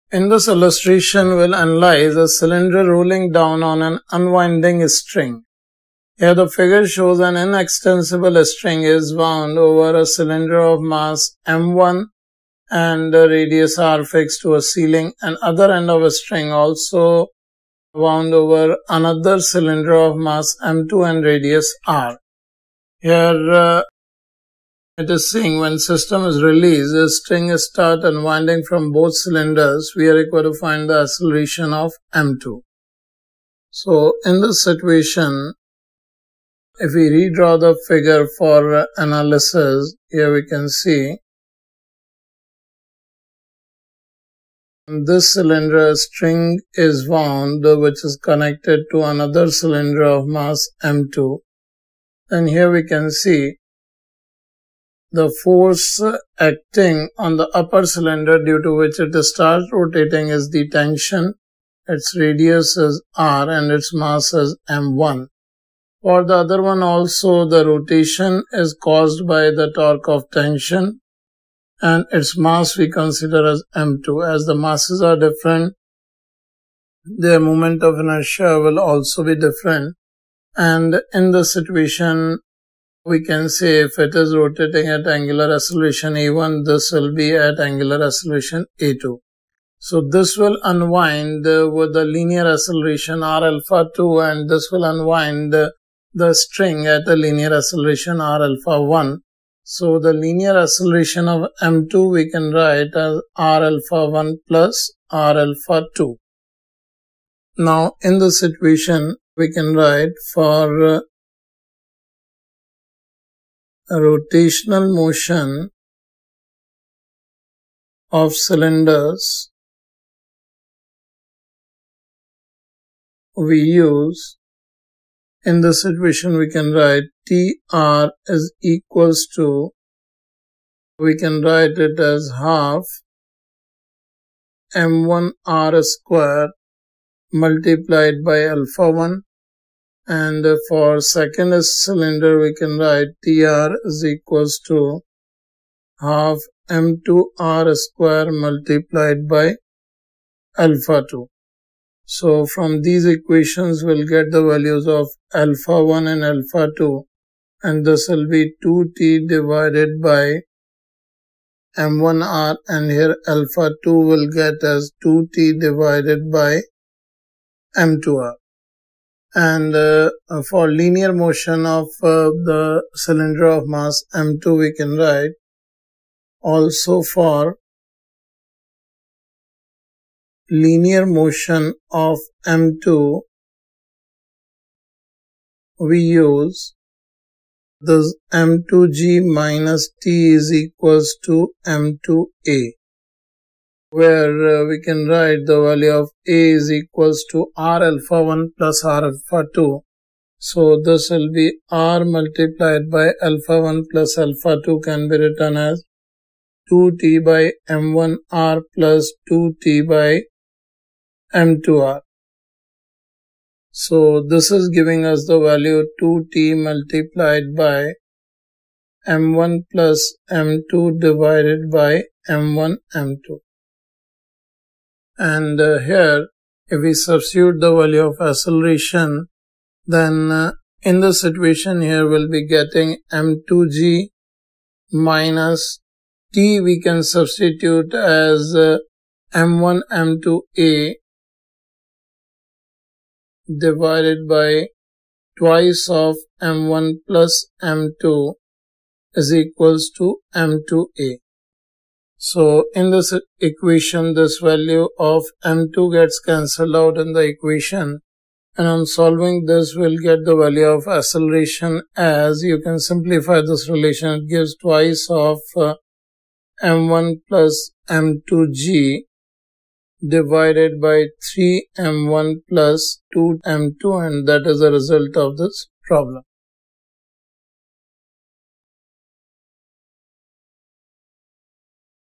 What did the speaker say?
In this illustration, we'll analyze a cylinder rolling down on an unwinding string. Here the figure shows an inextensible string is wound over a cylinder of mass m1 and a radius r fixed to a ceiling, and other end of a string also wound over another cylinder of mass m2 and radius r. Here it is saying when system is released, the string is start unwinding from both cylinders. We are required to find the acceleration of m2. So in this situation, if we redraw the figure for analysis, here we can see this cylinder string is wound which is connected to another cylinder of mass m2. And here we can see the force acting on the upper cylinder due to which it starts rotating is the tension. Its radius is r and its mass is m1. For the other one also, the rotation is caused by the torque of tension and its mass we consider as m2. As the masses are different, their moment of inertia will also be different. And in this situation, we can say if it is rotating at angular acceleration a1, this will be at angular acceleration a2. So this will unwind with the linear acceleration r alpha 2, and this will unwind the string at a linear acceleration r alpha 1. So the linear acceleration of m2 we can write as r alpha 1 plus r alpha 2. Now in this situation we can write for rotational motion of cylinders, we use, in this situation we can write TR is equals to, we can write it as half m1r square multiplied by alpha 1. And for second cylinder, we can write TR is equals to half m2r square multiplied by alpha 2. So from these equations, we'll get the values of alpha 1 and alpha 2. And this will be 2t divided by m1r, and here alpha 2 will get as 2t divided by m2r. And for linear motion of the cylinder of mass m2, we can write also for linear motion of m2, we use this m2g minus t is equals to m2a, where we can write the value of a is equals to r alpha 1 plus r alpha 2. So this will be r multiplied by alpha 1 plus alpha 2 can be written as 2t by m1r plus 2t by m2r. So this is giving us the value 2t multiplied by m1 plus m2 divided by m1 m2. And here, if we substitute the value of acceleration, then in the situation here we'll be getting m2g minus t we can substitute as m1 m2a divided by twice of m1 plus m2 is equals to m2a. So in this equation, this value of m2 gets cancelled out in the equation, and on solving this we'll get the value of acceleration as, you can simplify this relation, it gives twice of m1 plus m2g divided by 3m1 plus 2m2, and that is the result of this problem.